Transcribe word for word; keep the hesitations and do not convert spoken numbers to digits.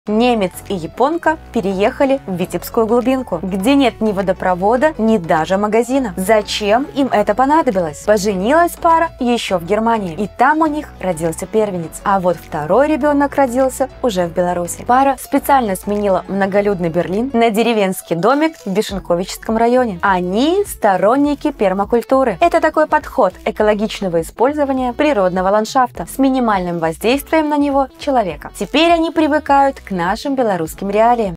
Немец и японка переехали в Витебскую глубинку, где нет ни водопровода, ни даже магазина. Зачем им это понадобилось? Поженилась пара еще в Германии, и там у них родился первенец. А вот второй ребенок родился уже в Беларуси. Пара специально сменила многолюдный Берлин на деревенский домик в Вишенковичском районе. Они сторонники пермакультуры. Это такой подход экологичного использования природного ландшафта с минимальным воздействием на него человека. Теперь они привыкают к нашим белорусским реалиям.